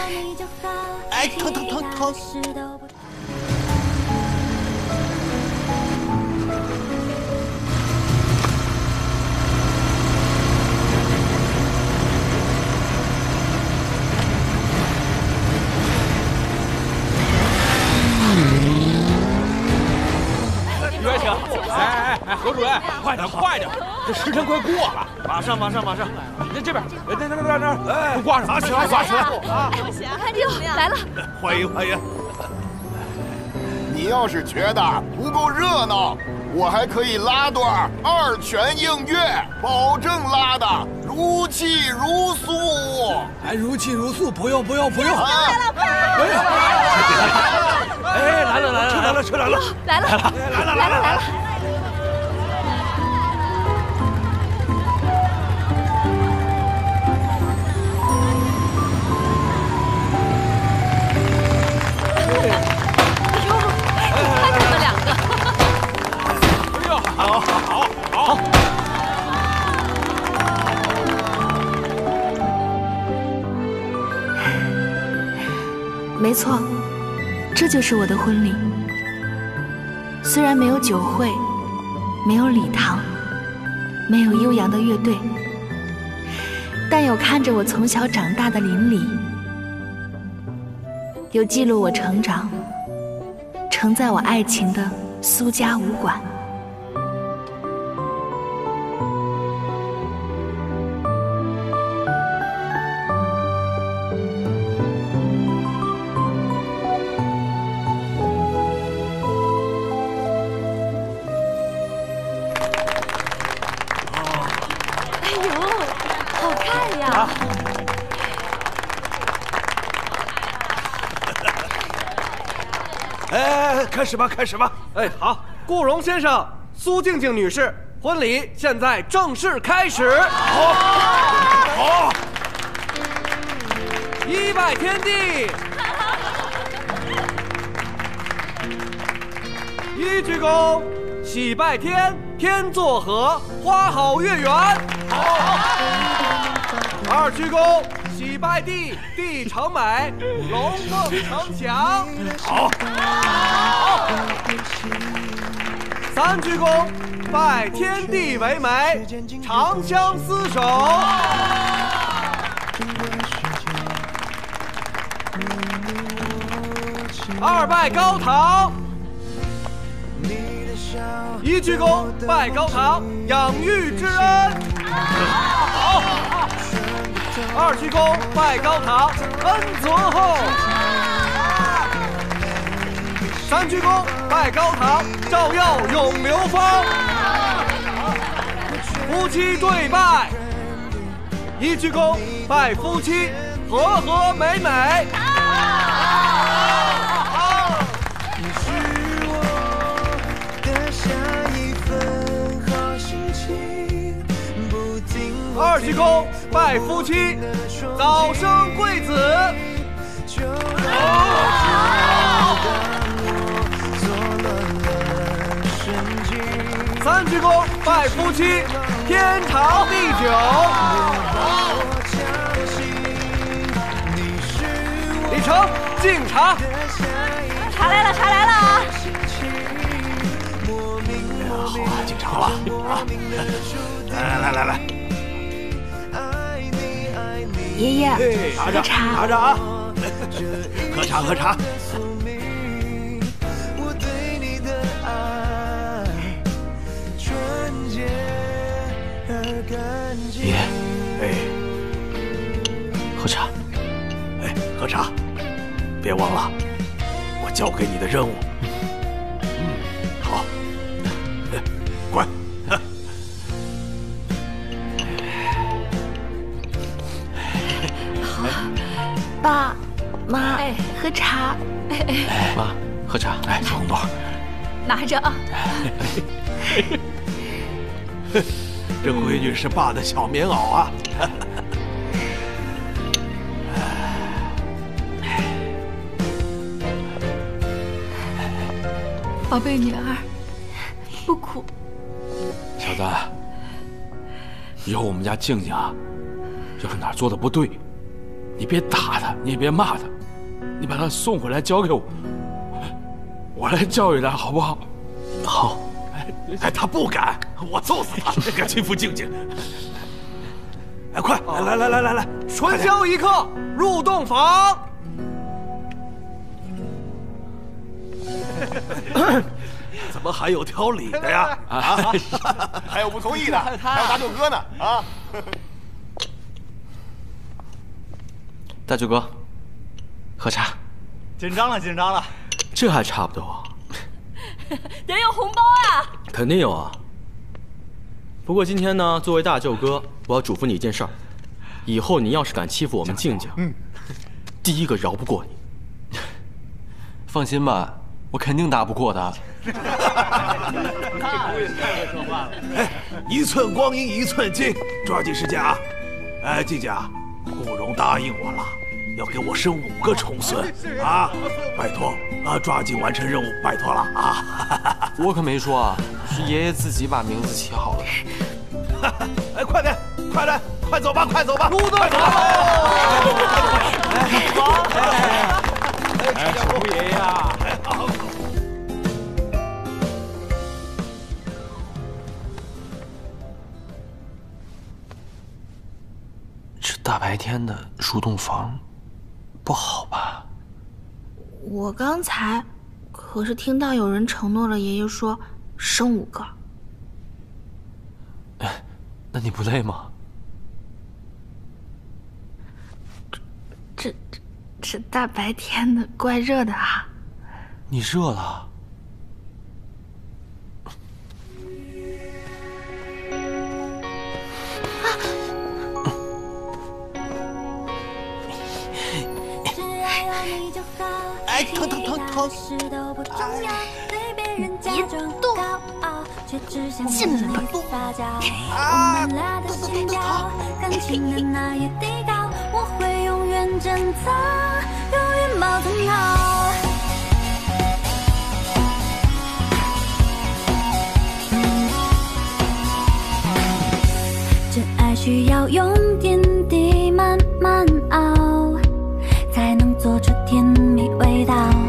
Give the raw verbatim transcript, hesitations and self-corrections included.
哎，疼疼疼疼！ 于爱卿，哎哎哎，何主任，快点快点，这时辰快过了， 马上马上马上！ 那这边，那那那那那，哎，挂上， 拿起来拿起来啊！看这个来了， 欢迎欢迎！ 你要是觉得不够热闹，我还可以拉段二泉映月，保证拉的如泣如诉。 哎，如泣如诉，不用不用不用！ 来了， 哎呀！ 哎，来了来了，车来了车来了， 来了来了来了来了来了！哎呦，看你们两个！ 哎呦，好，好，好。 没错，这就是我的婚礼。虽然没有酒会，没有礼堂，没有悠扬的乐队，但有看着我从小长大的邻里，有记录我成长、承载我爱情的苏家武馆。 哎，开始吧，开始吧！ 哎，好，顾荣先生、苏静静女士，婚礼现在正式开始。 好，好， 一拜天地，一鞠躬，喜拜天，天作和，花好月圆。好，二鞠躬。喜拜地，地成美，龙凤呈祥。 好， 好。三鞠躬，拜天地为媒，长相厮守。二拜高堂，一鞠躬，拜高堂，养育之恩。好。二鞠躬，拜高堂，恩泽厚。三鞠躬，拜高堂，照耀永流芳。夫妻对拜，一鞠躬，拜夫妻，和和美美。二鞠躬，拜夫妻，早生贵子。三鞠躬，拜夫妻，天长地久。李成，敬茶。 茶来了，茶来了啊！ 好啊，敬茶了啊！来来来来。 爷爷， 拿着， 喝茶， 拿着啊！喝茶，喝茶。 爷，哎，喝茶， 哎，喝茶，别忘了我交给你的任务。嗯，好，乖。 爸妈，哎，喝茶。 哎哎，妈，喝茶。 哎，小红豆， 拿着啊。 这闺女是爸的小棉袄啊。 宝贝女儿，不哭。 小子，以后我们家静静啊，要是哪儿做的不对， 你别打他，你也别骂他，你把他送回来交给我，我来教育他，好不好？ 好。哎，他不敢，我揍死他！敢欺负静静！哎，快来来来来来， 传销一刻，入洞房。 怎么还有挑理的呀？啊， 还有不同意的，还有大舅哥呢啊！ 大舅哥，喝茶。 紧张了，紧张了。 这还差不多。 得有红包啊！ 肯定有啊。不过今天呢，作为大舅哥，我要嘱咐你一件事儿：以后你要是敢欺负我们静静，嗯，第一个饶不过你。 放心吧，我肯定打不过他。 太会说话了。哎，一寸光阴一寸金，抓紧时间啊！哎，静静，顾荣答应我了。要给我生五个重孙啊！拜托啊，抓紧完成任务，拜托了啊！ 我可没说啊，是爷爷自己把名字起好了的。 哎，快点，快点，快走吧，快走吧！ 入洞房！ 哎，小姑爷呀！ 这大白天的入洞房。不好吧？ 我刚才可是听到有人承诺了爷爷说生五个。 那你不累吗？ 这这这大白天的，怪热的啊！ 你热了？ 哎，疼疼疼疼！ 别动，进来吧！ 啊，疼疼疼真爱需要用点滴慢慢熬，才能做出甜蜜味道。